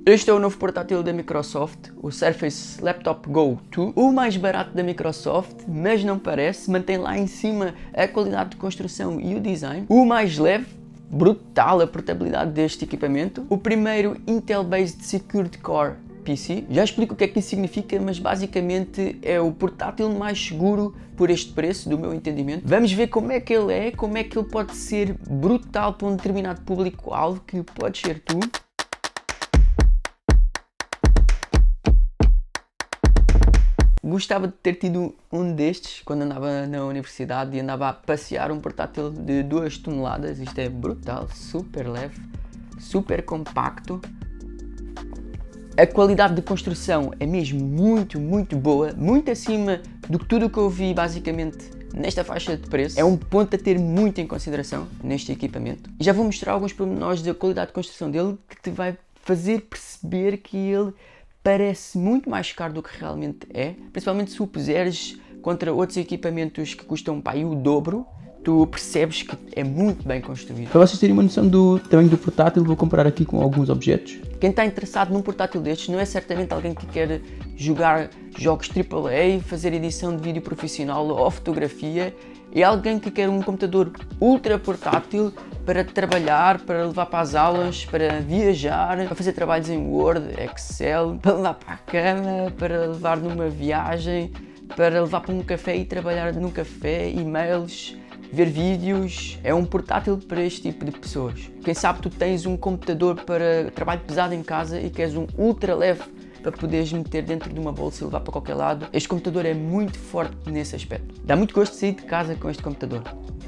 Este é o novo portátil da Microsoft, o Surface Laptop Go 2, o mais barato da Microsoft, mas não parece, mantém lá em cima a qualidade de construção e o design, o mais leve, brutal a portabilidade deste equipamento, o primeiro Intel-based Secured Core PC. Já explico o que é que isso significa, mas basicamente é o portátil mais seguro por este preço, do meu entendimento. Vamos ver como é que ele é, como é que ele pode ser brutal para um determinado público-alvo, que pode ser tu. Gostava de ter tido um destes quando andava na universidade e andava a passear um portátil de 2 toneladas. Isto é brutal, super leve, super compacto. A qualidade de construção é mesmo muito boa, muito acima do que tudo o que eu vi basicamente nesta faixa de preço. É um ponto a ter muito em consideração neste equipamento. E já vou mostrar alguns pormenores da qualidade de construção dele que te vai fazer perceber que ele parece muito mais caro do que realmente é, principalmente se o puseres contra outros equipamentos que custam o dobro, tu percebes que é muito bem construído. Para vocês terem uma noção do tamanho do portátil, vou comparar aqui com alguns objetos. Quem está interessado num portátil destes não é certamente alguém que quer jogar jogos AAA, fazer edição de vídeo profissional ou fotografia, é alguém que quer um computador ultra portátil para trabalhar, para levar para as aulas, para viajar, para fazer trabalhos em Word, Excel, para levar para a cama, para levar numa viagem, para levar para um café e trabalhar num café, e-mails, ver vídeos. É um portátil para este tipo de pessoas. Quem sabe tu tens um computador para trabalho pesado em casa e queres um ultra leve para poderes meter dentro de uma bolsa e levar para qualquer lado. Este computador é muito forte nesse aspecto. Dá muito gosto de sair de casa com este computador.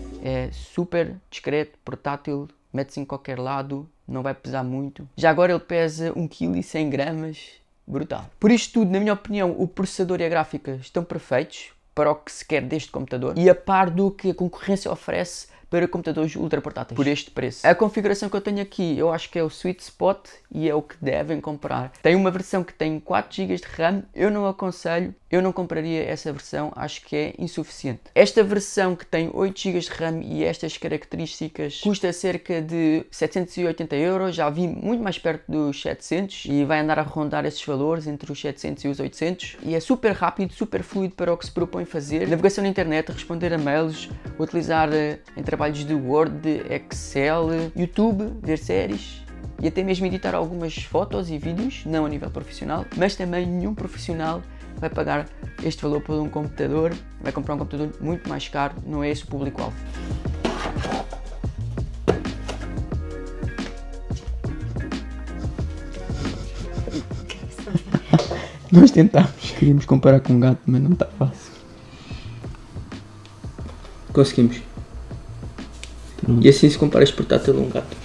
É super discreto, portátil, mete-se em qualquer lado, não vai pesar muito. Já agora ele pesa 1,1 kg, brutal. Por isto tudo, na minha opinião, o processador e a gráfica estão perfeitos para o que se quer deste computador e a par do que a concorrência oferece para computadores ultra portáteis por este preço. A configuração que eu tenho aqui eu acho que é o sweet spot e é o que devem comprar. Tem uma versão que tem 4 GB de RAM, eu não aconselho, eu não compraria essa versão, acho que é insuficiente. Esta versão que tem 8 GB de RAM e estas características custa cerca de 780 €, já vi muito mais perto dos 700 e vai andar a rondar esses valores entre os 700 e os 800 e é super rápido, super fluido para o que se propõe fazer. Navegação na internet, responder a mails, utilizar em trabalhos de Word, Excel, YouTube, ver séries e até mesmo editar algumas fotos e vídeos, não a nível profissional, mas também nenhum profissional vai pagar este valor por um computador, vai comprar um computador muito mais caro, não é esse o público-alvo. Nós tentámos, queríamos comparar com um gato, mas não está fácil. Conseguimos. E assim se compara este portátil a um gato.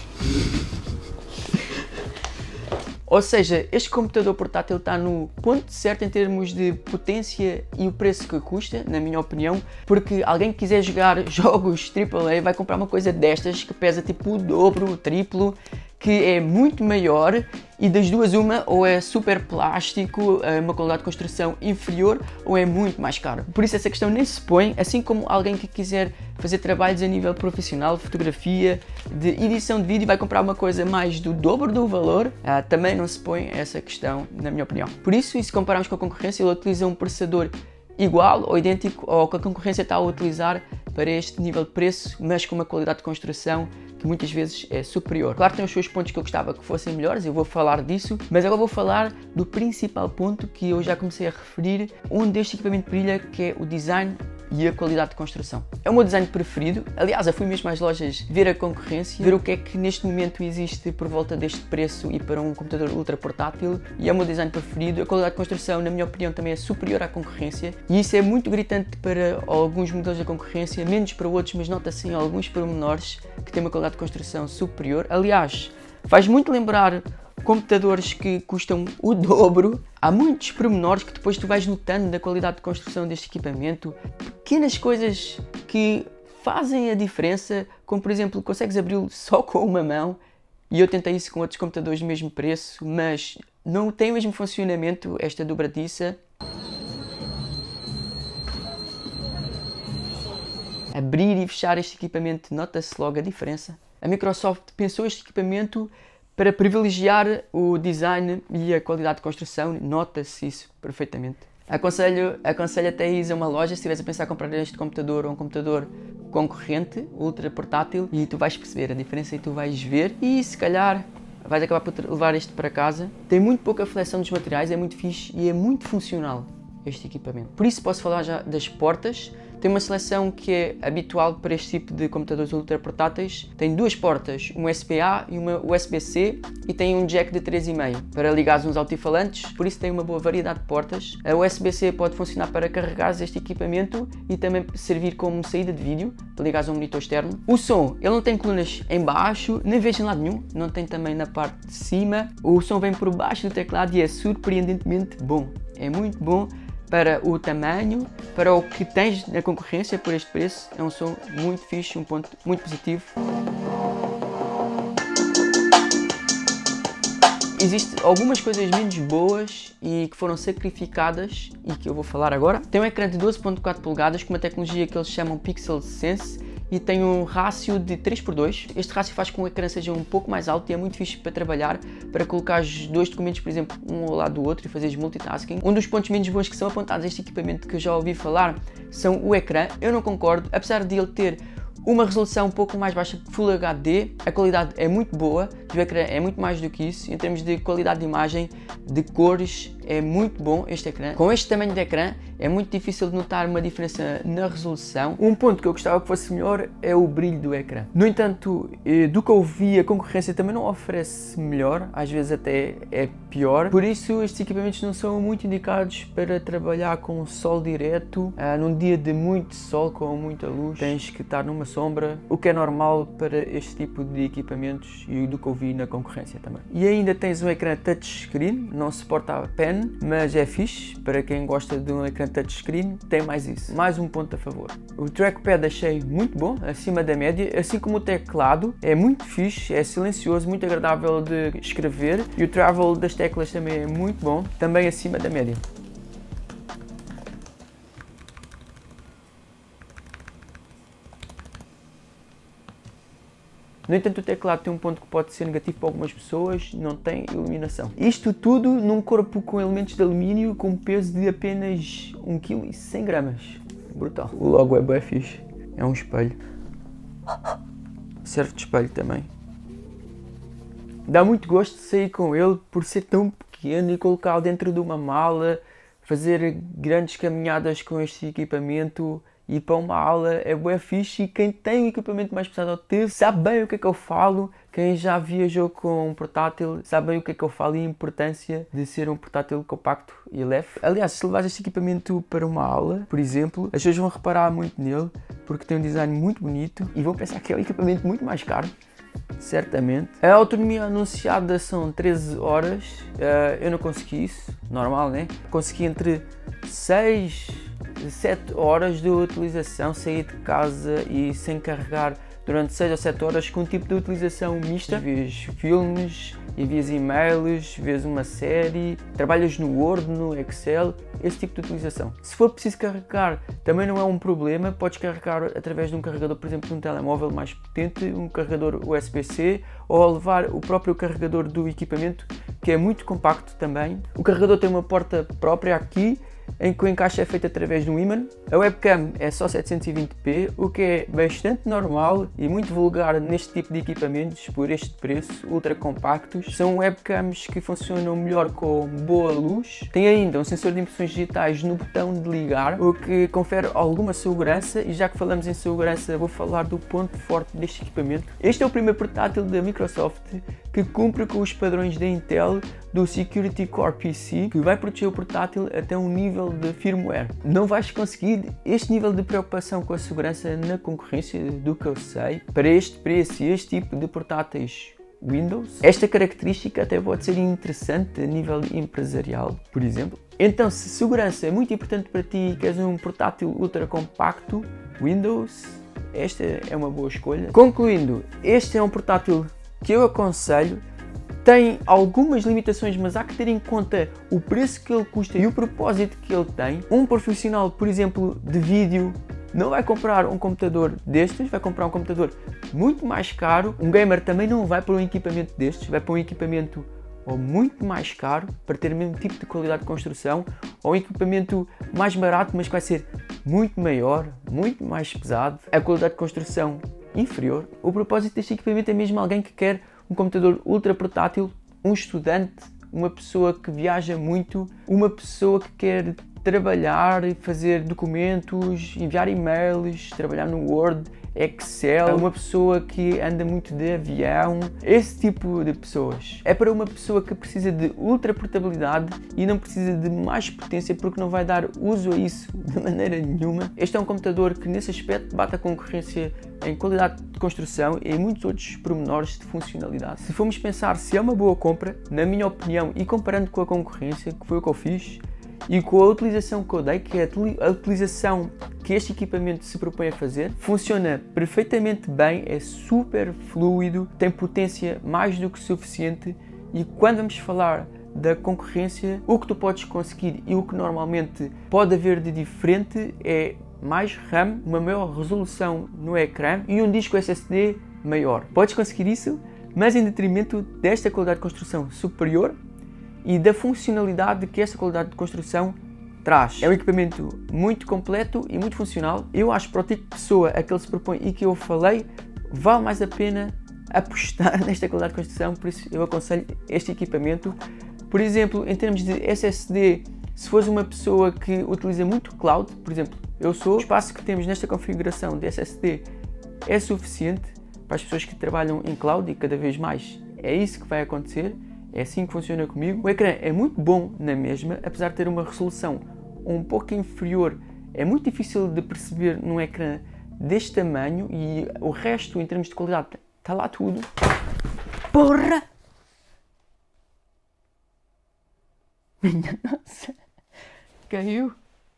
Ou seja, este computador portátil está no ponto certo em termos de potência e o preço que custa, na minha opinião, porque alguém que quiser jogar jogos AAA vai comprar uma coisa destas que pesa tipo o dobro, o triplo, que é muito maior e das duas uma, ou é super plástico, uma qualidade de construção inferior, ou é muito mais caro. Por isso essa questão nem se põe, assim como alguém que quiser fazer trabalhos a nível profissional, fotografia, de edição de vídeo, vai comprar uma coisa mais do dobro do valor, também não se põe essa questão, na minha opinião. Por isso, e se compararmos com a concorrência, ele utiliza um processador igual ou idêntico ao que a concorrência está a utilizar para este nível de preço, mas com uma qualidade de construção que muitas vezes é superior. Claro que tem os seus pontos que eu gostava que fossem melhores, eu vou falar disso, mas agora vou falar do principal ponto que eu já comecei a referir, onde este equipamento brilha, que é o design e a qualidade de construção. É o meu design preferido, aliás, eu fui mesmo às lojas ver a concorrência, ver o que é que neste momento existe por volta deste preço e para um computador ultra portátil, e é o meu design preferido. A qualidade de construção, na minha opinião, também é superior à concorrência, e isso é muito gritante para alguns modelos da concorrência, menos para outros, mas nota-se em alguns pormenores que têm uma qualidade de construção superior. Aliás, faz muito lembrar computadores que custam o dobro. Há muitos pormenores que depois tu vais notando da qualidade de construção deste equipamento, pequenas coisas que fazem a diferença, como por exemplo, consegues abri-lo só com uma mão, e eu tentei isso com outros computadores do mesmo preço, mas não tem o mesmo funcionamento esta dobradiça. Abrir e fechar este equipamento, nota-se logo a diferença. A Microsoft pensou este equipamento para privilegiar o design e a qualidade de construção, nota-se isso perfeitamente. Aconselho até ir a uma loja se estiveres a pensar em comprar este computador ou um computador concorrente, ultra portátil, e tu vais perceber a diferença e tu vais ver e se calhar vais acabar por levar este para casa. Tem muito pouca flexão dos materiais, é muito fixe e é muito funcional este equipamento. Por isso posso falar já das portas. Tem uma seleção que é habitual para este tipo de computadores ultra portáteis. Tem duas portas, uma USB-A e uma USB-C, e tem um jack de 3,5 para ligar uns altifalantes, por isso tem uma boa variedade de portas. A USB-C pode funcionar para carregar este equipamento e também servir como saída de vídeo, para ligar a um monitor externo. O som, ele não tem colunas em baixo, nem vejo em lado nenhum, não tem também na parte de cima. O som vem por baixo do teclado e é surpreendentemente bom. É muito bom. Para o tamanho, para o que tens na concorrência por este preço, é um som muito fixe, um ponto muito positivo. Existem algumas coisas menos boas e que foram sacrificadas e que eu vou falar agora. Tem um ecrã de 12.4 polegadas com uma tecnologia que eles chamam Pixel Sense e tem um rácio de 3:2. Este rácio faz com que o ecrã seja um pouco mais alto e é muito fixe para trabalhar, para colocar os dois documentos, por exemplo, um ao lado do outro e fazeres multitasking. Um dos pontos menos bons que são apontados a este equipamento que eu já ouvi falar são o ecrã. Eu não concordo, apesar de ele ter uma resolução um pouco mais baixa, Full HD, a qualidade é muito boa, o ecrã é muito mais do que isso, em termos de qualidade de imagem, de cores, é muito bom este ecrã. Com este tamanho de ecrã é muito difícil de notar uma diferença na resolução. Um ponto que eu gostava que fosse melhor é o brilho do ecrã. No entanto, do que eu vi, a concorrência também não oferece melhor, às vezes até é pior. Por isso estes equipamentos não são muito indicados para trabalhar com sol direto, num dia de muito sol, com muita luz. Tens que estar numa sombra, o que é normal para este tipo de equipamentos e do que eu vi na concorrência também. E ainda tens um ecrã touchscreen, não suporta a pen, mas é fixe, para quem gosta de um ecrã touchscreen, tem mais isso. Mais um ponto a favor. O trackpad achei muito bom, acima da média, assim como o teclado, é muito fixe, é silencioso, muito agradável de escrever, e o travel das teclas também é muito bom, também acima da média. No entanto, o teclado tem um ponto que pode ser negativo para algumas pessoas, não tem iluminação. Isto tudo num corpo com elementos de alumínio com peso de apenas 1,1 kg. Brutal. O logo é bem fixe. É um espelho. Serve de espelho também. Dá muito gosto de sair com ele por ser tão pequeno e colocá-lo dentro de uma mala, fazer grandes caminhadas com este equipamento. E para uma aula é bué fixe, e quem tem um equipamento mais pesado ao ter sabe bem o que é que eu falo. Quem já viajou com um portátil sabe bem o que é que eu falo e a importância de ser um portátil compacto e leve. Aliás, se levares este equipamento para uma aula, por exemplo, as pessoas vão reparar muito nele porque tem um design muito bonito e vão pensar que é um equipamento muito mais caro. Certamente. A autonomia anunciada são 13 horas, eu não consegui isso, normal, né? Consegui entre 7 horas de utilização, sair de casa e sem carregar durante 6 ou 7 horas com um tipo de utilização mista. Vês filmes, envias e-mails, vês uma série, trabalhas no Word, no Excel, esse tipo de utilização. Se for preciso carregar, também não é um problema, podes carregar através de um carregador, por exemplo, de um telemóvel mais potente, um carregador USB-C, ou levar o próprio carregador do equipamento, que é muito compacto também. O carregador tem uma porta própria aqui, em que o encaixe é feito através de um ímã. A webcam é só 720p, o que é bastante normal e muito vulgar neste tipo de equipamentos por este preço, ultra compactos. São webcams que funcionam melhor com boa luz. Tem ainda um sensor de impressões digitais no botão de ligar, o que confere alguma segurança, e já que falamos em segurança, vou falar do ponto forte deste equipamento. Este é o primeiro portátil da Microsoft que cumpre com os padrões da Intel do Security Core PC, que vai proteger o portátil até um nível de firmware. Não vais conseguir este nível de preocupação com a segurança na concorrência, do que eu sei, para este preço e este tipo de portáteis Windows. Esta característica até pode ser interessante a nível empresarial, por exemplo. Então, se segurança é muito importante para ti e queres um portátil ultra compacto Windows, esta é uma boa escolha. Concluindo, este é um portátil que eu aconselho. Tem algumas limitações, mas há que ter em conta o preço que ele custa e o propósito que ele tem. Um profissional, por exemplo, de vídeo, não vai comprar um computador destes, vai comprar um computador muito mais caro. Um gamer também não vai para um equipamento destes, vai para um equipamento ou muito mais caro para ter o mesmo tipo de qualidade de construção, ou um equipamento mais barato, mas que vai ser muito maior, muito mais pesado, a qualidade de construção inferior. O propósito deste equipamento é mesmo alguém que quer um computador ultra portátil, um estudante, uma pessoa que viaja muito, uma pessoa que quer trabalhar e fazer documentos, enviar e-mails, trabalhar no Word, Excel, uma pessoa que anda muito de avião, esse tipo de pessoas. É para uma pessoa que precisa de ultra portabilidade e não precisa de mais potência porque não vai dar uso a isso de maneira nenhuma. Este é um computador que nesse aspecto bate a concorrência em qualidade de construção e em muitos outros pormenores de funcionalidade. Se formos pensar se é uma boa compra, na minha opinião, e comparando com a concorrência, que foi o que eu fiz, e com a utilização que eu dei, que é a utilização que este equipamento se propõe a fazer, funciona perfeitamente bem, é super fluido, tem potência mais do que suficiente, e quando vamos falar da concorrência, o que tu podes conseguir e o que normalmente pode haver de diferente é mais RAM, uma maior resolução no ecrã e um disco SSD maior. Podes conseguir isso, mas em detrimento desta qualidade de construção superior e da funcionalidade que essa qualidade de construção traz. É um equipamento muito completo e muito funcional. Eu acho que para o tipo de pessoa a que ele se propõe e que eu falei, vale mais a pena apostar nesta qualidade de construção, por isso eu aconselho este equipamento. Por exemplo, em termos de SSD, se fores uma pessoa que utiliza muito cloud, por exemplo, eu sou, o espaço que temos nesta configuração de SSD é suficiente para as pessoas que trabalham em cloud e cada vez mais é isso que vai acontecer. É assim que funciona comigo. O ecrã é muito bom na mesma, apesar de ter uma resolução um pouco inferior. É muito difícil de perceber num ecrã deste tamanho e o resto, em termos de qualidade, está lá tudo. Porra! Minha nossa! Caiu!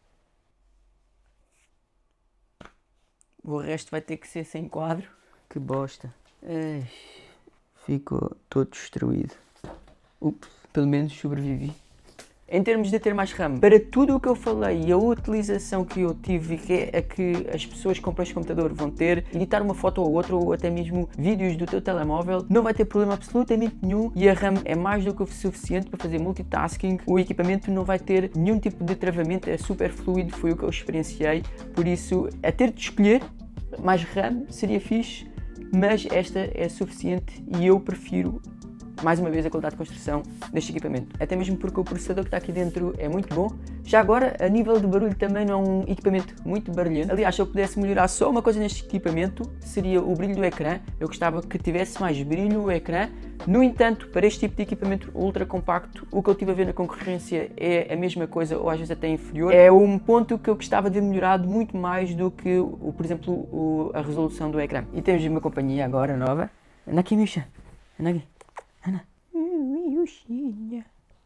O resto vai ter que ser sem quadro. Que bosta! Ai, ficou todo destruído. Ups, pelo menos sobrevivi. Em termos de ter mais RAM, para tudo o que eu falei e a utilização que eu tive, que é a que as pessoas que compram este computador vão ter, editar uma foto ou outra, ou até mesmo vídeos do teu telemóvel, não vai ter problema absolutamente nenhum e a RAM é mais do que o suficiente para fazer multitasking. O equipamento não vai ter nenhum tipo de travamento, é super fluido, foi o que eu experienciei, por isso, a ter de escolher, mais RAM seria fixe, mas esta é suficiente e eu prefiro mais uma vez a qualidade de construção deste equipamento. Até mesmo porque o processador que está aqui dentro é muito bom. Já agora, a nível de barulho também não é um equipamento muito barulhento. Aliás, se eu pudesse melhorar só uma coisa neste equipamento, seria o brilho do ecrã. Eu gostava que tivesse mais brilho o ecrã. No entanto, para este tipo de equipamento ultra compacto, o que eu estive a ver na concorrência é a mesma coisa, ou às vezes até inferior. É um ponto que eu gostava de melhorar muito mais do que, por exemplo, a resolução do ecrã. E temos uma companhia agora nova. Anda aqui, Misha. Anda aqui. Ana. Miúchinha.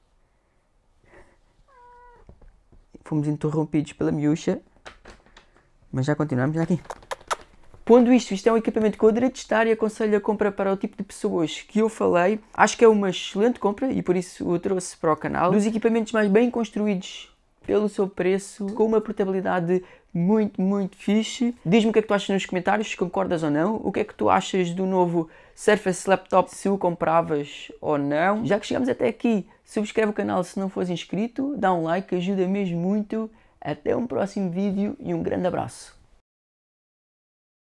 Fomos interrompidos pela miúcha, mas já continuamos aqui. Pondo isto é um equipamento que eu adorei testar e aconselho a compra para o tipo de pessoas que eu falei. Acho que é uma excelente compra e por isso o trouxe para o canal. Dos equipamentos mais bem construídos pelo seu preço, com uma portabilidade muito fixe. Diz-me o que é que tu achas nos comentários, se concordas ou não. O que é que tu achas do novo Surface Laptop, se o compravas ou não. Já que chegamos até aqui, subscreve o canal se não fores inscrito, dá um like, ajuda mesmo muito. Até um próximo vídeo e um grande abraço.